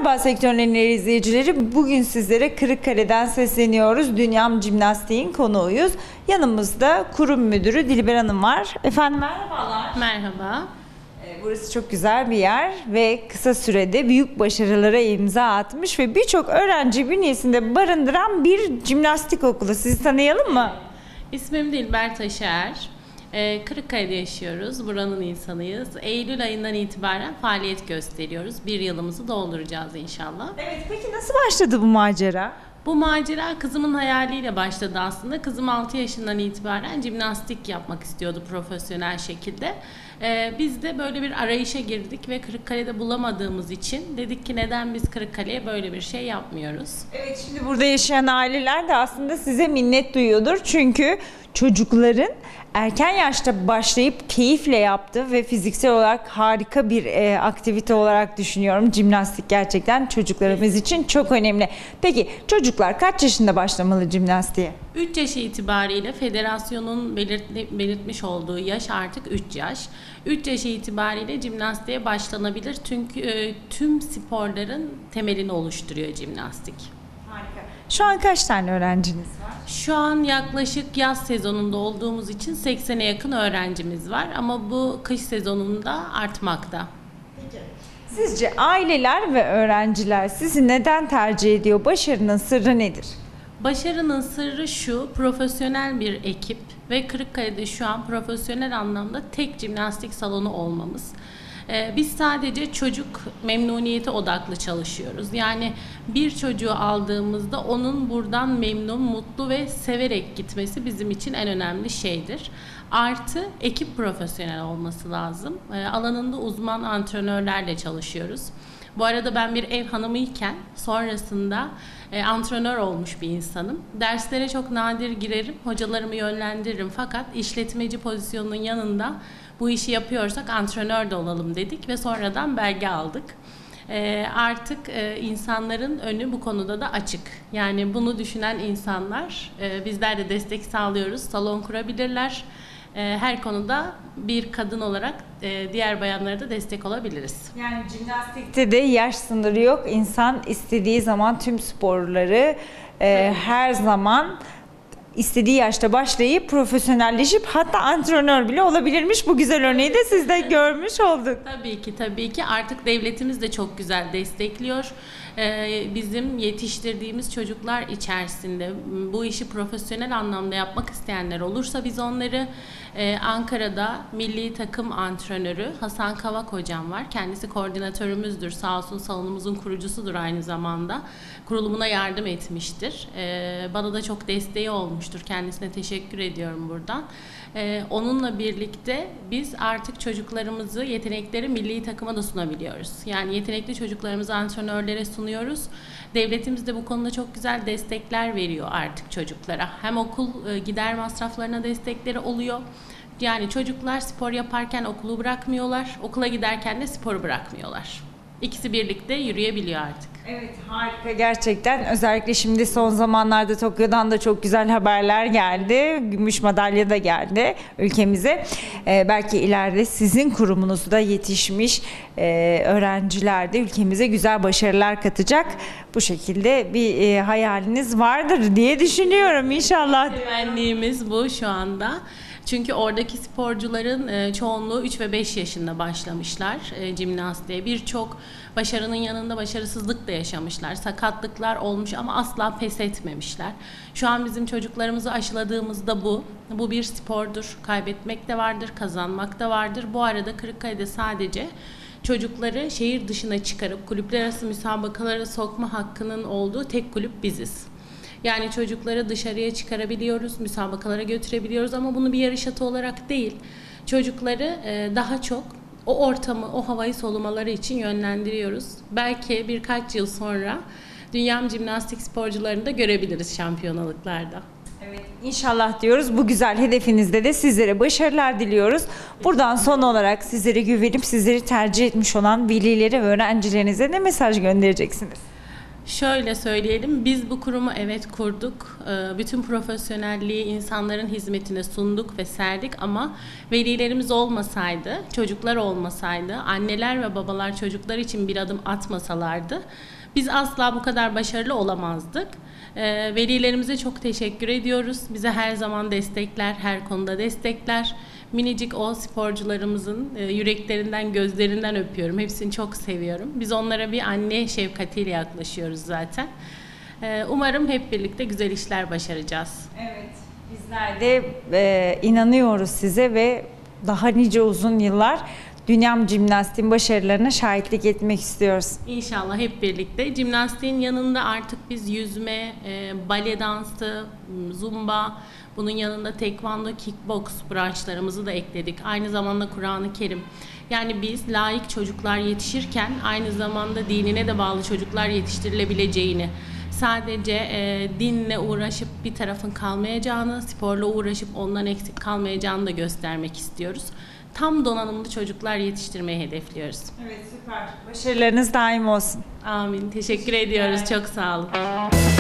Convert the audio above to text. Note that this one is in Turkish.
Merhaba Sektörlerin izleyicileri. Bugün sizlere Kırıkkale'den sesleniyoruz. Dünyam Jimnastik'in konuğuyuz. Yanımızda kurum müdürü Dilber Hanım var. Efendim merhabalar. Merhaba. Burası çok güzel bir yer ve kısa sürede büyük başarılara imza atmış ve birçok öğrenci bünyesinde barındıran bir jimnastik okulu. Sizi tanıyalım mı? İsmim Dilber Taşer. Kırıkkale'de yaşıyoruz. Buranın insanıyız. Eylül ayından itibaren faaliyet gösteriyoruz. Bir yılımızı dolduracağız inşallah. Evet, peki nasıl başladı bu macera? Bu macera kızımın hayaliyle başladı aslında. Kızım 6 yaşından itibaren jimnastik yapmak istiyordu profesyonel şekilde. Biz de böyle bir arayışa girdik ve Kırıkkale'de bulamadığımız için dedik ki neden biz Kırıkkale'ye böyle bir şey yapmıyoruz? Evet, şimdi burada yaşayan aileler de aslında size minnet duyuyordur. Çünkü çocukların erken yaşta başlayıp keyifle yaptığı ve fiziksel olarak harika bir aktivite olarak düşünüyorum. Jimnastik gerçekten çocuklarımız için çok önemli. Peki çocuklar kaç yaşında başlamalı jimnastiğe? 3 yaş itibariyle federasyonun belirtmiş olduğu yaş artık 3 yaş. 3 yaş itibariyle jimnastiğe başlanabilir çünkü tüm sporların temelini oluşturuyor jimnastik. Harika. Şu an kaç tane öğrenciniz var? Şu an yaklaşık yaz sezonunda olduğumuz için 80'e yakın öğrencimiz var ama bu kış sezonunda artmakta. Peki. Sizce aileler ve öğrenciler sizi neden tercih ediyor? Başarının sırrı nedir? Başarının sırrı şu, profesyonel bir ekip ve Kırıkkale'de şu an profesyonel anlamda tek jimnastik salonu olmamız. Biz sadece çocuk memnuniyeti odaklı çalışıyoruz. Yani bir çocuğu aldığımızda onun buradan memnun, mutlu ve severek gitmesi bizim için en önemli şeydir. Artı ekip profesyonel olması lazım. Alanında uzman antrenörlerle çalışıyoruz. Bu arada ben bir ev hanımıyken sonrasında antrenör olmuş bir insanım. Derslere çok nadir girerim, hocalarımı yönlendiririm fakat işletmeci pozisyonunun yanında bu işi yapıyorsak antrenör de olalım dedik ve sonradan belge aldık. Artık insanların önü bu konuda da açık. Yani bunu düşünen insanlar bizler de destek sağlıyoruz. Salon kurabilirler. Her konuda bir kadın olarak diğer bayanlara da destek olabiliriz. Yani jimnastikte de yaş sınırı yok. İnsan istediği zaman tüm sporları her zaman istediği yaşta başlayıp profesyonelleşip hatta antrenör bile olabilirmiş. Bu güzel örneği de siz de görmüş olduk. Tabii ki artık devletimiz de çok güzel destekliyor. Bizim yetiştirdiğimiz çocuklar içerisinde bu işi profesyonel anlamda yapmak isteyenler olursa biz onları Ankara'da milli takım antrenörü Hasan Kavak hocam var. Kendisi koordinatörümüzdür. Sağ olsun salonumuzun kurucusudur aynı zamanda. Kurulumuna yardım etmiştir. Bana da çok desteği olmuştur. Kendisine teşekkür ediyorum buradan. Onunla birlikte biz artık çocuklarımızı, yetenekleri milli takıma da sunabiliyoruz. Yani yetenekli çocuklarımızı antrenörlere sunuyoruz. Devletimiz de bu konuda çok güzel destekler veriyor artık çocuklara. Hem okul gider masraflarına destekleri oluyor. Yani çocuklar spor yaparken okulu bırakmıyorlar, okula giderken de sporu bırakmıyorlar. İkisi birlikte yürüyebiliyor artık. Evet, harika gerçekten. Özellikle şimdi son zamanlarda Tokyo'dan da çok güzel haberler geldi. Gümüş madalya da geldi ülkemize. Belki ileride sizin kurumunuzda yetişmiş öğrenciler de ülkemize güzel başarılar katacak. Bu şekilde bir hayaliniz vardır diye düşünüyorum inşallah. Temenniğimiz bu şu anda. Çünkü oradaki sporcuların çoğunluğu 3 ve 5 yaşında başlamışlar jimnastiğe. Birçok başarının yanında başarısızlık da yaşamışlar. Sakatlıklar olmuş ama asla pes etmemişler. Şu an bizim çocuklarımızı aşıladığımızda bu. Bu bir spordur. Kaybetmek de vardır, kazanmak da vardır. Bu arada Kırıkkale'de sadece çocukları şehir dışına çıkarıp kulüpler arası müsabakalara sokma hakkının olduğu tek kulüp biziz. Yani çocukları dışarıya çıkarabiliyoruz, müsabakalara götürebiliyoruz ama bunu bir yarış atı olarak değil, çocukları daha çok o ortamı, o havayı solumaları için yönlendiriyoruz. Belki birkaç yıl sonra dünya jimnastik sporcularını da görebiliriz şampiyonalıklarda. Evet, inşallah diyoruz. Bu güzel hedefinizde de sizlere başarılar diliyoruz. Buradan son olarak sizlere güvenip sizleri tercih etmiş olan velilere ve öğrencilerinize ne mesaj göndereceksiniz? Şöyle söyleyelim, biz bu kurumu evet kurduk. Bütün profesyonelliği insanların hizmetine sunduk ve serdik ama velilerimiz olmasaydı, çocuklar olmasaydı, anneler ve babalar çocuklar için bir adım atmasalardı biz asla bu kadar başarılı olamazdık. Velilerimize çok teşekkür ediyoruz. Bize her zaman destekler, her konuda destekler. Minicik o sporcularımızın yüreklerinden, gözlerinden öpüyorum. Hepsini çok seviyorum. Biz onlara bir anne şefkatiyle yaklaşıyoruz zaten. Umarım hep birlikte güzel işler başaracağız. Evet, bizler de inanıyoruz size ve daha nice uzun yıllar dünya jimnastiğin başarılarına şahitlik etmek istiyoruz. İnşallah hep birlikte. Jimnastiğin yanında artık biz yüzme, bale dansı, zumba, bunun yanında tekvando, kickbox branşlarımızı da ekledik. Aynı zamanda Kur'an-ı Kerim. Yani biz layık çocuklar yetişirken aynı zamanda dinine de bağlı çocuklar yetiştirilebileceğini, sadece dinle uğraşıp bir tarafın kalmayacağını, sporla uğraşıp ondan eksik kalmayacağını da göstermek istiyoruz. Tam donanımlı çocuklar yetiştirmeyi hedefliyoruz. Evet, süper. Başarılarınız daim olsun. Amin. Teşekkür ediyoruz. Çok sağ olun.